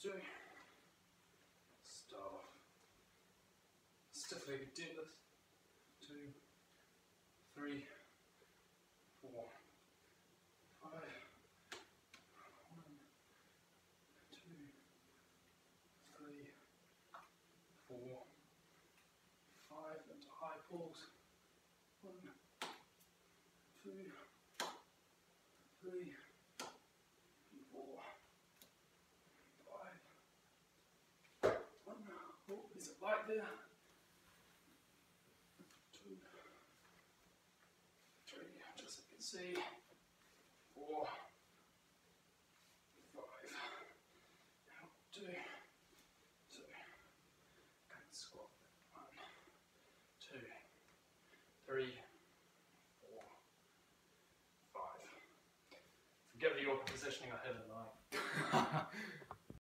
2. Start off. Stiff-legged deadlift. 2, 3, 4, 5. 1, 2, 3, 4, 5. Into high pulls. 1, 2, 3, 4, 5. 1. Oh, is it light there? 2, 3, just so you can see. 4, 5. 2, 2. And squat. 1, 2, 3, 4, 5. Forget the yoga positioning I had in mind.